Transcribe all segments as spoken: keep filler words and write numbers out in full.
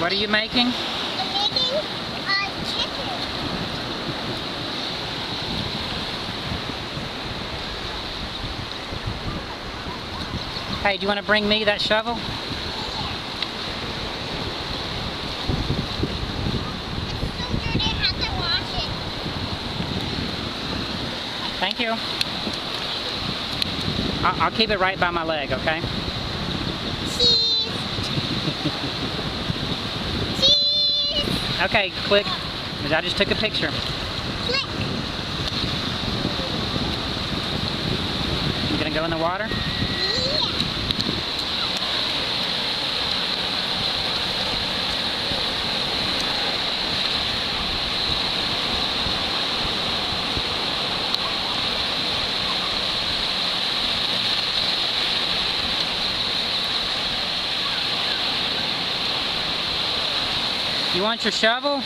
What are you making? I'm making a chicken. Hey, do you want to bring me that shovel? Thank you. I'll, I'll keep it right by my leg, okay? Cheese. Cheese. Okay, click. I just took a picture. Click. You gonna go in the water? Yeah. You want your shovel?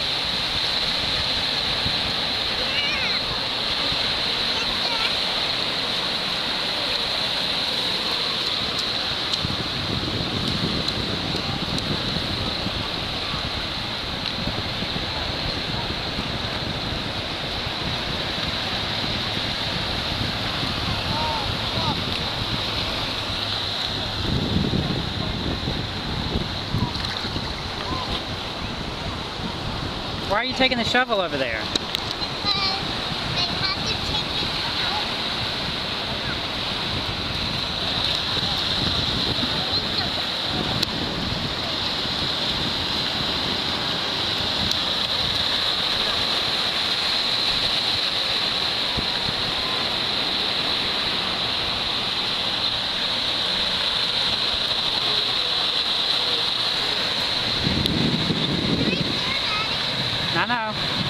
Why are you taking the shovel over there? Because I have to take I know.